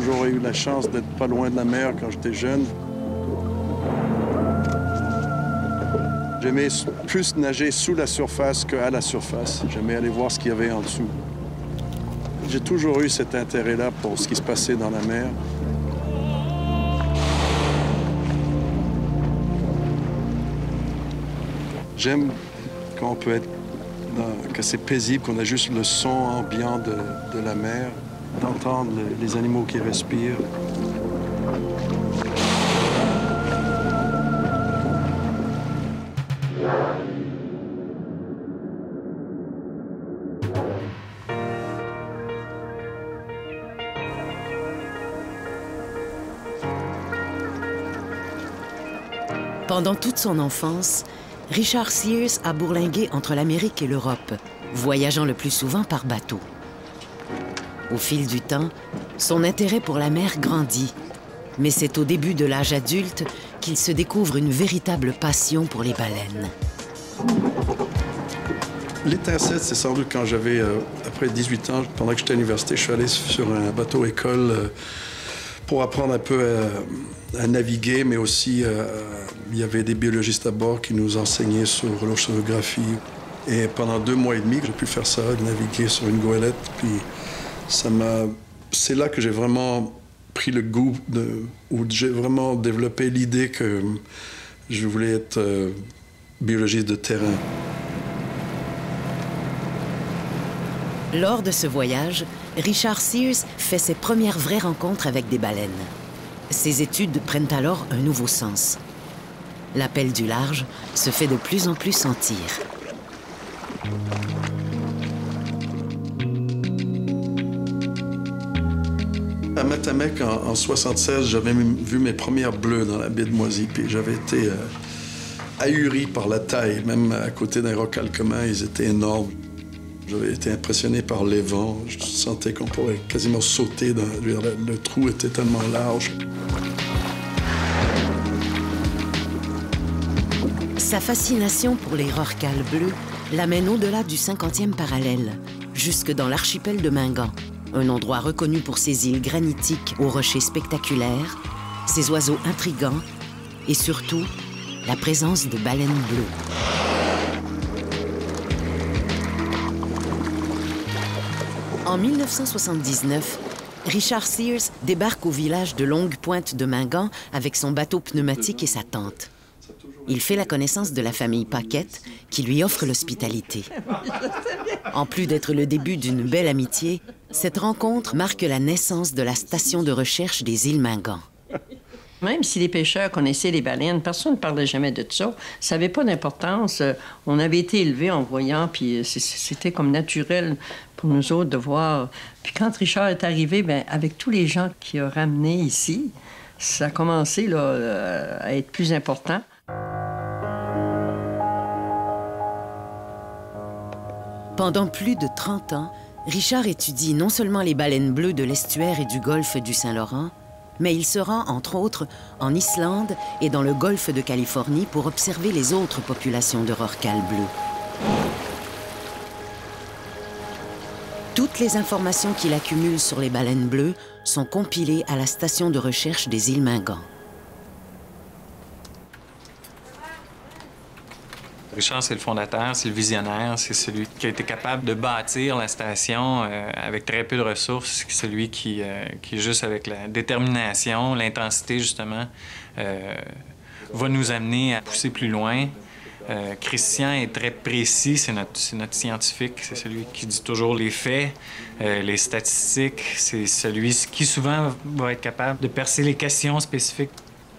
toujours eu la chance d'être pas loin de la mer quand j'étais jeune. J'aimais plus nager sous la surface qu'à la surface. J'aimais aller voir ce qu'il y avait en dessous. J'ai toujours eu cet intérêt-là pour ce qui se passait dans la mer. J'aime quand on peut être, que c'est paisible, qu'on a juste le son ambiant de la mer, d'entendre les animaux qui respirent. Pendant toute son enfance, Richard Sears a bourlingué entre l'Amérique et l'Europe, voyageant le plus souvent par bateau. Au fil du temps, son intérêt pour la mer grandit, mais c'est au début de l'âge adulte qu'il se découvre une véritable passion pour les baleines. L'étincelle, c'est sans doute quand j'avais, après 18 ans, pendant que j'étais à l'université, je suis allé sur un bateau-école pour apprendre un peu à naviguer, mais aussi il y avait des biologistes à bord qui nous enseignaient sur l'océanographie. Et pendant 2 mois et demi, j'ai pu faire ça, naviguer sur une goélette. Puis c'est là que j'ai vraiment pris le goût, où j'ai vraiment développé l'idée que je voulais être biologiste de terrain. Lors de ce voyage, Richard Sears fait ses premières vraies rencontres avec des baleines. Ses études prennent alors un nouveau sens. L'appel du large se fait de plus en plus sentir. À Matamec, en 1976, j'avais vu mes premières bleues dans la baie de Moisy, puis j'avais été ahuri par la taille. Même à côté d'un roc alcommin, ils étaient énormes. J'avais été impressionné par les vents. Je sentais qu'on pourrait quasiment sauter. Le trou était tellement large. Sa fascination pour les rorquals bleus l'amène au-delà du 50e parallèle, jusque dans l'archipel de Mingan, un endroit reconnu pour ses îles granitiques aux rochers spectaculaires, ses oiseaux intrigants et surtout la présence de baleines bleues. En 1979, Richard Sears débarque au village de Longue Pointe de Mingan avec son bateau pneumatique et sa tente. Il fait la connaissance de la famille Paquette, qui lui offre l'hospitalité. En plus d'être le début d'une belle amitié, cette rencontre marque la naissance de la station de recherche des îles Mingan. Même si les pêcheurs connaissaient les baleines, personne ne parlait jamais de ça. Ça n'avait pas d'importance. On avait été élevés en voyant, puis c'était comme naturel pour nous autres de voir. Puis quand Richard est arrivé, bien, avec tous les gens qu'il a ramenés ici, ça a commencé là, à être plus important. Pendant plus de 30 ans, Richard étudie non seulement les baleines bleues de l'estuaire et du golfe du Saint-Laurent, mais il se rend, entre autres, en Islande et dans le golfe de Californie pour observer les autres populations de rorquals bleus. Toutes les informations qu'il accumule sur les baleines bleues sont compilées à la station de recherche des îles Mingan. Richard, c'est le fondateur, c'est le visionnaire, c'est celui qui a été capable de bâtir la station avec très peu de ressources, c'est celui qui juste avec la détermination, l'intensité, justement, va nous amener à pousser plus loin. Christian est très précis, c'est notre scientifique, c'est celui qui dit toujours les faits, les statistiques, c'est celui qui souvent va être capable de percer les questions spécifiques.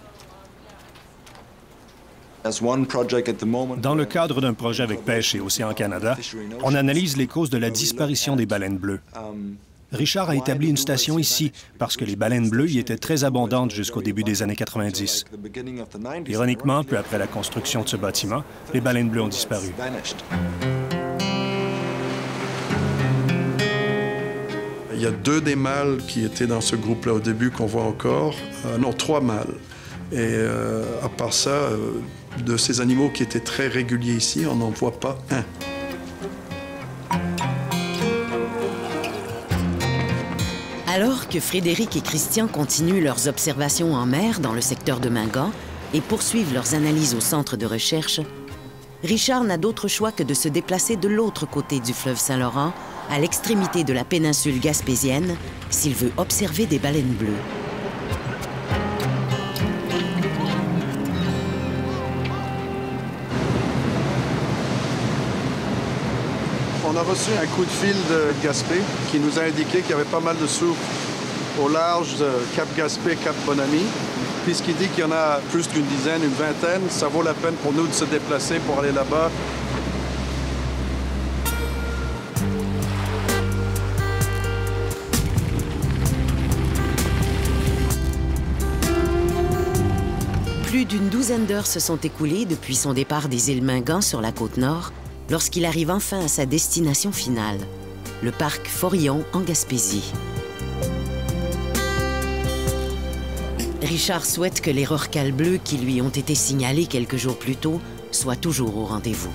Dans le cadre d'un projet avec Pêche et Océan Canada, on analyse les causes de la disparition des baleines bleues. Richard a établi une station ici parce que les baleines bleues y étaient très abondantes jusqu'au début des années 90. Ironiquement, peu après la construction de ce bâtiment, les baleines bleues ont disparu. Il y a 2 des mâles qui étaient dans ce groupe-là au début qu'on voit encore. Non, 3 mâles. Et à part ça, de ces animaux qui étaient très réguliers ici, on n'en voit pas un. À Alors que Frédéric et Christian continuent leurs observations en mer dans le secteur de Mingan et poursuivent leurs analyses au centre de recherche, Richard n'a d'autre choix que de se déplacer de l'autre côté du fleuve Saint-Laurent, à l'extrémité de la péninsule gaspésienne, s'il veut observer des baleines bleues. On a reçu un coup de fil de Gaspé qui nous a indiqué qu'il y avait pas mal de souffles au large de Cap Gaspé, Cap Bonami. Puisqu'il dit qu'il y en a plus d'une dizaine, une vingtaine, ça vaut la peine pour nous de se déplacer pour aller là-bas. Plus d'une douzaine d'heures se sont écoulées depuis son départ des îles Mingan sur la côte nord, lorsqu'il arrive enfin à sa destination finale, le parc Forillon en Gaspésie. Richard souhaite que les rorquals bleus qui lui ont été signalés quelques jours plus tôt soient toujours au rendez-vous.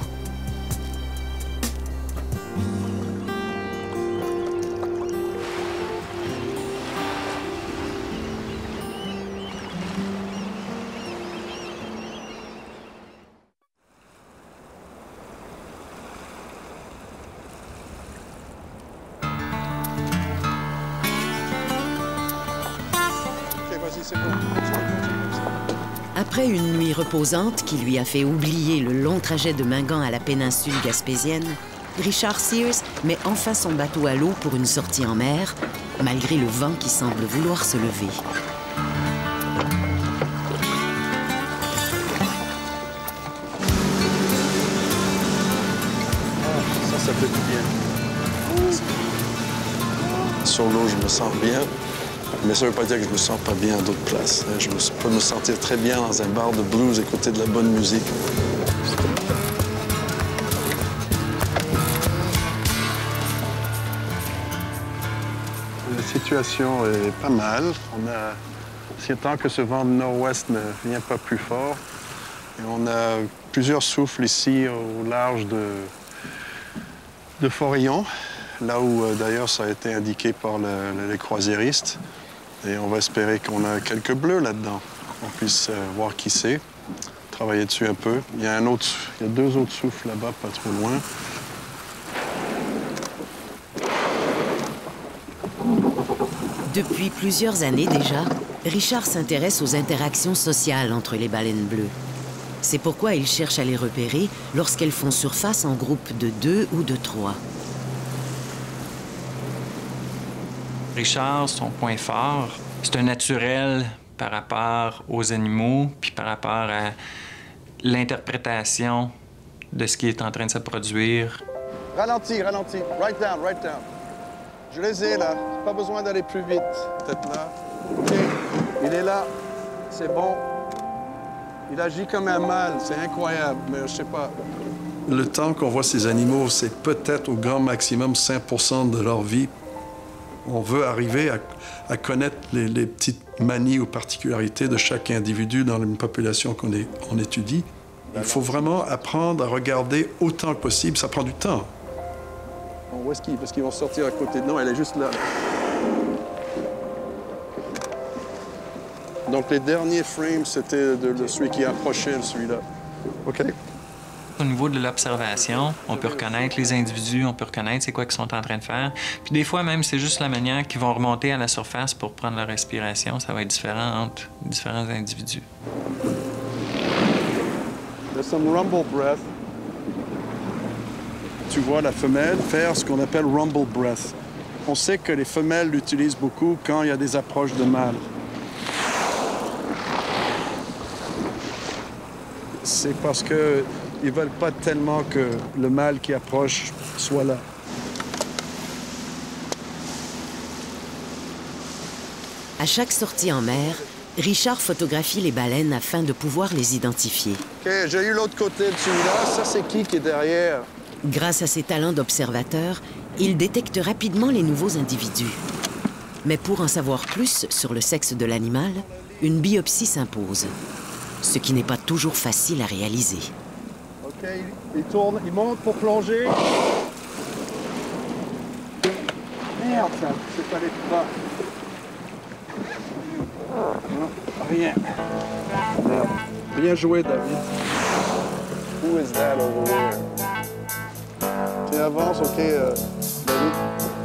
Après une nuit reposante qui lui a fait oublier le long trajet de Mingan à la péninsule gaspésienne, Richard Sears met enfin son bateau à l'eau pour une sortie en mer, malgré le vent qui semble vouloir se lever. Ça fait du bien. Sur l'eau, je me sens bien. Mais ça ne veut pas dire que je me sens pas bien à d'autres places. Je peux me sentir très bien dans un bar de blues, écouter de la bonne musique. La situation est pas mal. C'est tant que ce vent de nord-ouest ne vient pas plus fort. Et on a plusieurs souffles ici au large de Forillon, là où d'ailleurs ça a été indiqué par les croisiéristes. Et on va espérer qu'on a quelques bleus là-dedans, qu'on puisse voir qui c'est, travailler dessus un peu. Il y a deux autres souffles là-bas, pas trop loin. Depuis plusieurs années déjà, Richard s'intéresse aux interactions sociales entre les baleines bleues. C'est pourquoi il cherche à les repérer lorsqu'elles font surface en groupe de 2 ou de 3. Richard, son point fort, c'est un naturel par rapport aux animaux, puis par rapport à l'interprétation de ce qui est en train de se produire. Ralentis, ralentis. Right down, right down. Je les ai, là. Pas besoin d'aller plus vite. Peut-être là. OK. Il est là. C'est bon. Il agit comme un mâle. C'est incroyable, mais je sais pas. Le temps qu'on voit ces animaux, c'est peut-être au grand maximum 5% de leur vie. On veut arriver à connaître les petites manies ou particularités de chaque individu dans une population qu'on étudie. Il faut vraiment apprendre à regarder autant que possible. Ça prend du temps. Où est-ce qu'ils... Parce qu'ils vont sortir à côté. Non, elle est juste là. Donc, les derniers frames, c'était de celui qui approchait, celui-là. OK. Au niveau de l'observation, on peut reconnaître les individus, on peut reconnaître c'est quoi qu'ils sont en train de faire. Puis des fois, même, c'est juste la manière qu'ils vont remonter à la surface pour prendre leur respiration. Ça va être différent entre différents individus. There's some rumble breath. Tu vois la femelle faire ce qu'on appelle rumble breath. On sait que les femelles l'utilisent beaucoup quand il y a des approches de mâles. C'est parce que ils veulent pas tellement que le mâle qui approche soit là. À chaque sortie en mer, Richard photographie les baleines afin de pouvoir les identifier. OK, j'ai eu l'autre côté de celui-là. Ça, c'est qui est derrière? Grâce à ses talents d'observateur, il détecte rapidement les nouveaux individus. Mais pour en savoir plus sur le sexe de l'animal, une biopsie s'impose, ce qui n'est pas toujours facile à réaliser. OK, il tourne, il monte pour plonger. Merde, ça, c'est allé tout bas. Rien. Bien joué, David. Who is that over there? Tu avances, OK, David.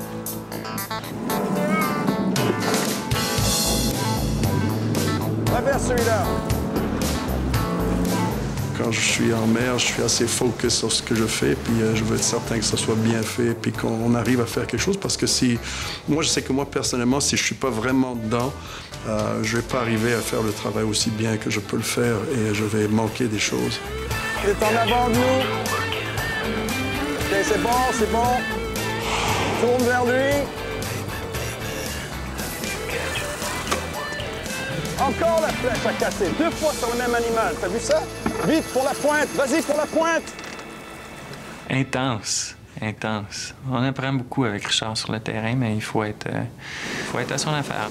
Reverse celui-là. Quand je suis en mer, je suis assez focus sur ce que je fais, puis je veux être certain que ça soit bien fait, puis qu'on arrive à faire quelque chose, parce que si... Moi, je sais que moi, personnellement, si je suis pas vraiment dedans, je vais pas arriver à faire le travail aussi bien que je peux le faire, et je vais manquer des choses. Il est en avant de nous. OK, c'est bon, c'est bon. Tourne vers lui. Encore la flèche à casser, 2 fois sur le même animal. T'as vu ça? Vite, pour la pointe! Vas-y, pour la pointe! Intense, intense. On apprend beaucoup avec Richard sur le terrain, mais il faut être à son affaire.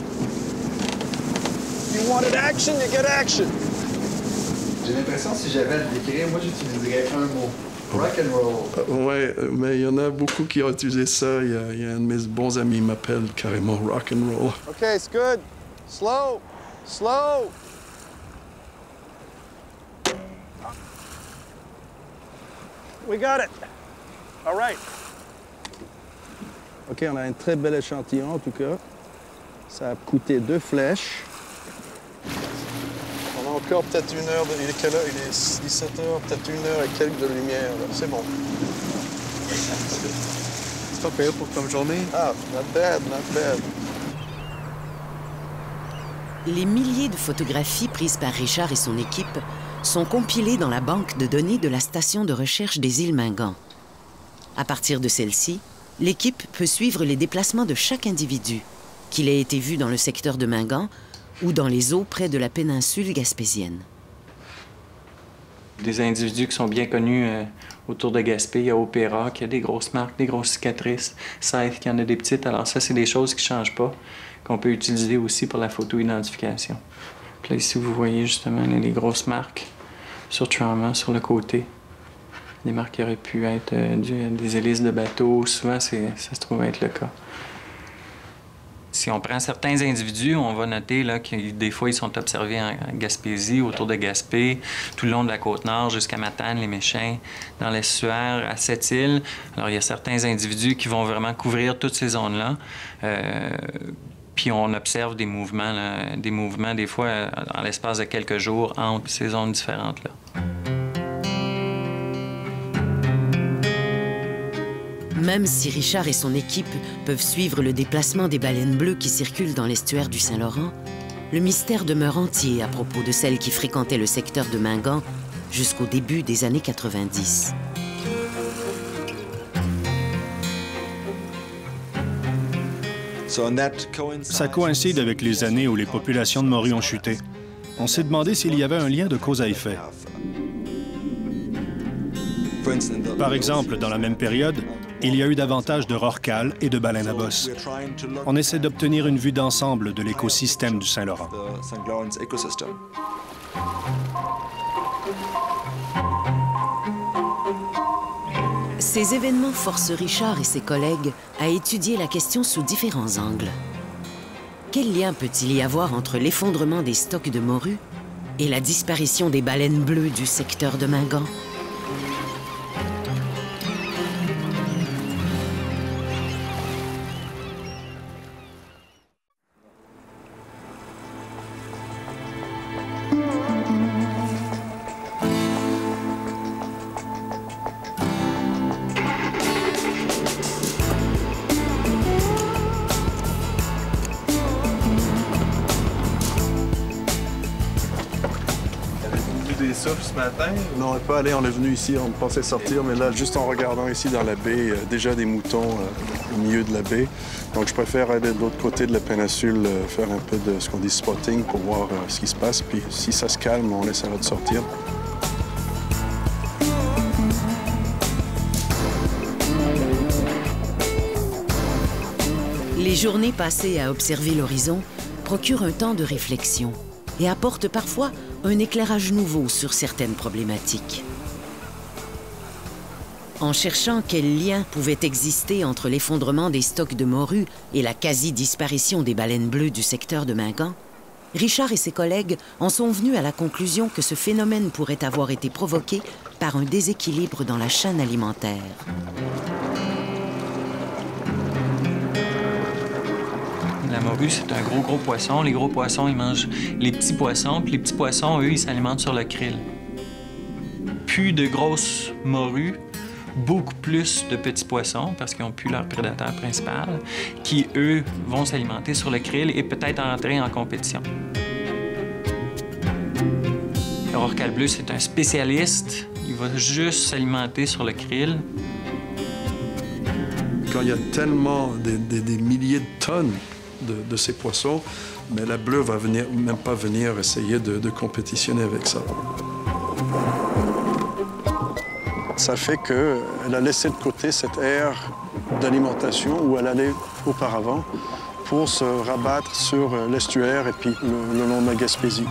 You wanted action, you get action! J'ai l'impression que si j'avais à le décrire, moi, j'utiliserais un mot. Rock and roll. Ouais, mais il y en a beaucoup qui ont utilisé ça. Il y a un de mes bons amis qui m'appelle carrément rock and roll. OK, it's good. Slow. Slow! We got it! All right. OK, on a un très bel échantillon, en tout cas. Ça a coûté 2 flèches. On a encore peut-être 1 heure de... Il est quelle heure? Il est 17 heures, peut-être 1 heure et quelques de lumière. C'est bon. C'est pas pire pour comme journée? Ah, not bad, not bad. Les milliers de photographies prises par Richard et son équipe sont compilées dans la banque de données de la station de recherche des îles Mingan. À partir de celle-ci, l'équipe peut suivre les déplacements de chaque individu, qu'il ait été vu dans le secteur de Mingan ou dans les eaux près de la péninsule gaspésienne. Des individus qui sont bien connus autour de Gaspé. Il y a Opéra qui a des grosses marques, des grosses cicatrices. Scythe qui en a des petites. Alors ça, c'est des choses qui ne changent pas, qu'on peut utiliser aussi pour la photo-identification. Puis là, ici, vous voyez justement les grosses marques sur Trauma, sur le côté. Des marques qui auraient pu être des hélices de bateau. Souvent, ça se trouve être le cas. Si on prend certains individus, on va noter là, que des fois, ils sont observés en Gaspésie, autour de Gaspé, tout le long de la Côte-Nord, jusqu'à Matane, les Méchins, dans l'estuaire, à Sept-Îles. Alors, il y a certains individus qui vont vraiment couvrir toutes ces zones-là. Puis on observe des mouvements, des fois, en l'espace de quelques jours, entre ces zones différentes-là. Même si Richard et son équipe peuvent suivre le déplacement des baleines bleues qui circulent dans l'estuaire du Saint-Laurent, le mystère demeure entier à propos de celles qui fréquentaient le secteur de Mingan jusqu'au début des années 90. Ça coïncide avec les années où les populations de morues ont chuté. On s'est demandé s'il y avait un lien de cause à effet. Par exemple, dans la même période, il y a eu davantage de rorquals et de baleines à bosse. On essaie d'obtenir une vue d'ensemble de l'écosystème du Saint-Laurent. Ces événements forcent Richard et ses collègues à étudier la question sous différents angles. Quel lien peut-il y avoir entre l'effondrement des stocks de morues et la disparition des baleines bleues du secteur de Mingan? Ce matin? Non, on n'est pas allé, on est venu ici, on pensait sortir, mais là, juste en regardant ici dans la baie, déjà des moutons au milieu de la baie. Donc, je préfère aller de l'autre côté de la péninsule, faire un peu de ce qu'on dit spotting pour voir ce qui se passe. Puis, si ça se calme, on essaiera de sortir. Les journées passées à observer l'horizon procurent un temps de réflexion et apportent parfois un éclairage nouveau sur certaines problématiques. En cherchant quel lien pouvait exister entre l'effondrement des stocks de morues et la quasi-disparition des baleines bleues du secteur de Mingan, Richard et ses collègues en sont venus à la conclusion que ce phénomène pourrait avoir été provoqué par un déséquilibre dans la chaîne alimentaire. La morue, c'est un gros poisson. Les gros poissons, ils mangent les petits poissons, puis les petits poissons, eux, ils s'alimentent sur le krill. Plus de grosses morues, beaucoup plus de petits poissons, parce qu'ils n'ont plus leur prédateur principal, qui, eux, vont s'alimenter sur le krill et peut-être entrer en compétition. Le rorqual bleu, c'est un spécialiste. Il va juste s'alimenter sur le krill. Quand il y a tellement des milliers de tonnes de ces poissons, mais la bleue va même pas venir essayer de compétitionner avec ça. Ça fait qu'elle a laissé de côté cette ère d'alimentation où elle allait auparavant pour se rabattre sur l'estuaire et puis le long de la Gaspésie.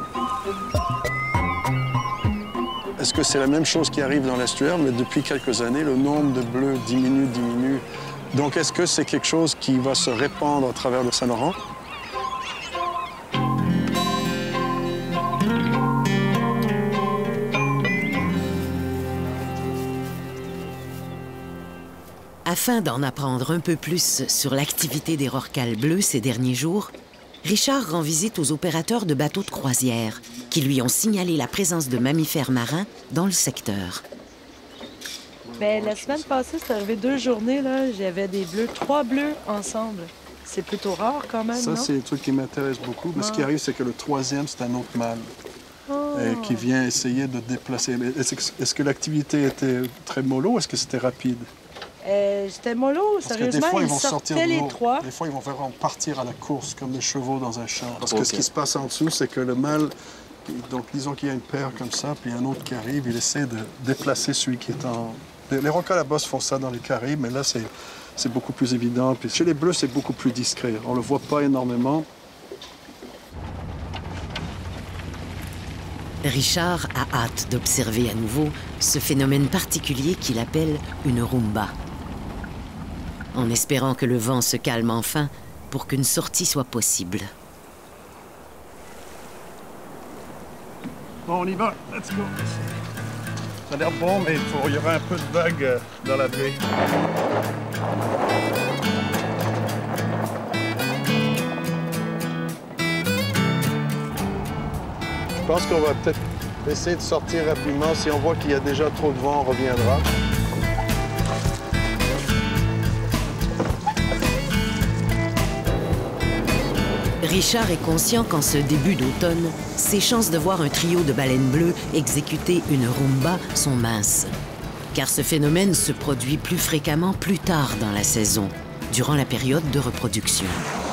Est-ce que c'est la même chose qui arrive dans l'estuaire? Mais depuis quelques années, le nombre de bleus diminue. Donc, est-ce que c'est quelque chose qui va se répandre à travers le Saint-Laurent? Afin d'en apprendre un peu plus sur l'activité des rorquals bleus ces derniers jours, Richard rend visite aux opérateurs de bateaux de croisière qui lui ont signalé la présence de mammifères marins dans le secteur. Bien, la semaine passée, c'est arrivé 2 journées, là, j'avais des bleus, 3 bleus ensemble. C'est plutôt rare quand même, Ça, non? c'est un truc qui m'intéresse beaucoup. Mais ce qui arrive, c'est que le troisième, c'est un autre mâle qui vient essayer de déplacer. Est-ce que l'activité était très mollo ou est-ce que c'était rapide? C'était mollo, sérieusement, des fois, ils vont sortir sortaient de les l'eau. 3. Des fois, ils vont vraiment partir à la course, comme les chevaux dans un champ. Parce que ce qui se passe en dessous, c'est que le mâle, donc disons qu'il y a une paire comme ça, puis un autre qui arrive, il essaie de déplacer celui qui est en... Les rorquals à bosse font ça dans les Caraïbes, mais là, c'est beaucoup plus évident. Puis chez les bleus, c'est beaucoup plus discret. On le voit pas énormément. Richard a hâte d'observer à nouveau ce phénomène particulier qu'il appelle une rumba. En espérant que le vent se calme enfin pour qu'une sortie soit possible. Bon, on y va. Let's go. Ça a l'air bon, mais il y aura un peu de vagues dans la baie. Je pense qu'on va peut-être essayer de sortir rapidement. Si on voit qu'il y a déjà trop de vent, on reviendra. Richard est conscient qu'en ce début d'automne, ses chances de voir un trio de baleines bleues exécuter une rumba sont minces. Car ce phénomène se produit plus fréquemment plus tard dans la saison, durant la période de reproduction.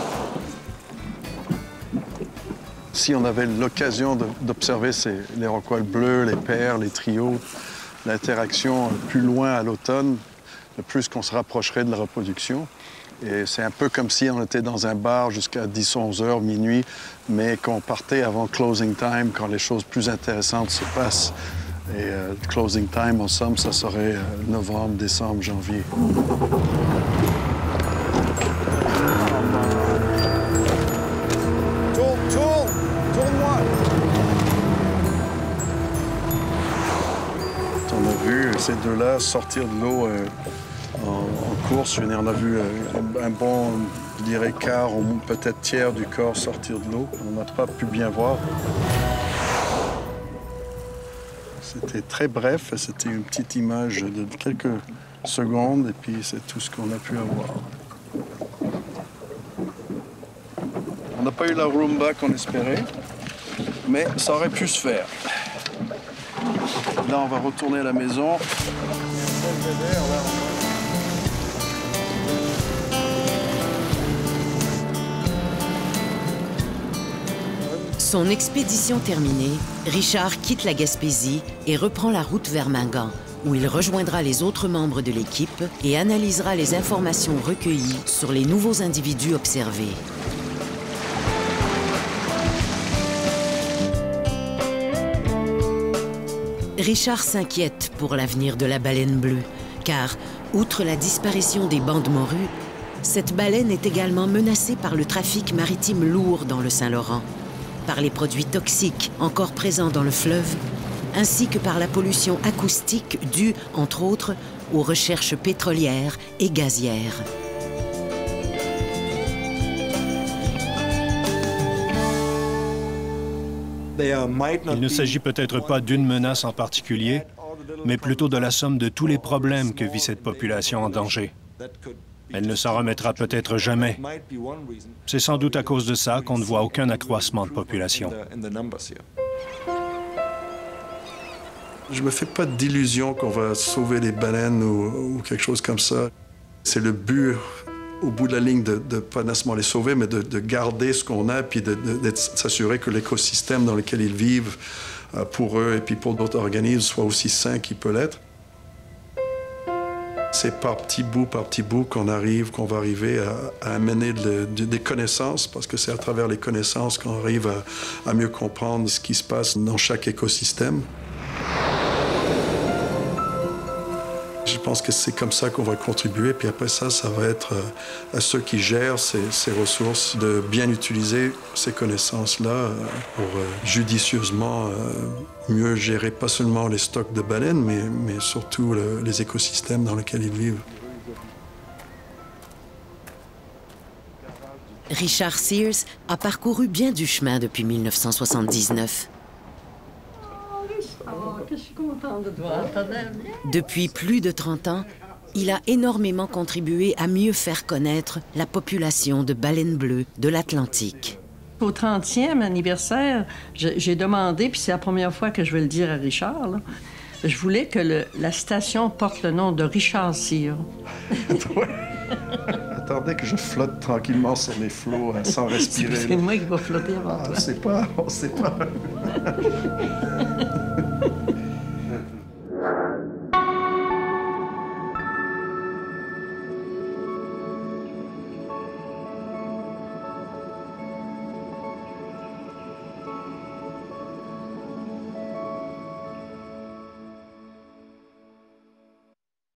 Si on avait l'occasion d'observer les rorquals bleus, les paires, les trios, l'interaction plus loin à l'automne, le plus qu'on se rapprocherait de la reproduction. Et c'est un peu comme si on était dans un bar jusqu'à 10, 11 heures, minuit, mais qu'on partait avant closing time, quand les choses plus intéressantes se passent. Et closing time, en somme, ça serait novembre, décembre, janvier. Tourne-moi! On a vu ces deux-là sortir de l'eau en course. Je veux dire, on a vu un bon, je dirais, quart ou peut-être tiers du corps sortir de l'eau. On n'a pas pu bien voir. C'était très bref. C'était une petite image de quelques secondes et puis c'est tout ce qu'on a pu avoir. On n'a pas eu la rumba qu'on espérait, mais ça aurait pu se faire. Là, on va retourner à la maison. Son expédition terminée, Richard quitte la Gaspésie et reprend la route vers Mingan, où il rejoindra les autres membres de l'équipe et analysera les informations recueillies sur les nouveaux individus observés. Richard s'inquiète pour l'avenir de la baleine bleue, car, outre la disparition des bandes morues, cette baleine est également menacée par le trafic maritime lourd dans le Saint-Laurent. par les produits toxiques encore présents dans le fleuve, ainsi que par la pollution acoustique due, entre autres, aux recherches pétrolières et gazières. Il ne s'agit peut-être pas d'une menace en particulier, mais plutôt de la somme de tous les problèmes que vit cette population en danger. Elle ne s'en remettra peut-être jamais. C'est sans doute à cause de ça qu'on ne voit aucun accroissement de population. Je me fais pas d'illusion qu'on va sauver les baleines ou quelque chose comme ça. C'est le but, au bout de la ligne, de ne pas nécessairement les sauver, mais de garder ce qu'on a, puis de s'assurer que l'écosystème dans lequel ils vivent, pour eux et puis pour d'autres organismes, soit aussi sain qu'il peut l'être. C'est par petit bout qu'on va arriver à amener des connaissances, parce que c'est à travers les connaissances qu'on arrive à mieux comprendre ce qui se passe dans chaque écosystème. Je pense que c'est comme ça qu'on va contribuer, puis après ça va être à ceux qui gèrent ces ressources de bien utiliser ces connaissances-là pour judicieusement mieux gérer pas seulement les stocks de baleines, mais surtout les écosystèmes dans lesquels ils vivent. Richard Sears a parcouru bien du chemin depuis 1979. Je suis contente de te voir. Depuis plus de 30 ans, il a énormément contribué à mieux faire connaître la population de baleines bleues de l'Atlantique. Au 30e anniversaire, j'ai demandé, puis c'est la première fois que je vais le dire à Richard, là, je voulais que la station porte le nom de Richard Sears. Attendez que je flotte tranquillement sur les flots sans respirer. C'est moi qui vais flotter avant toi. On sait pas.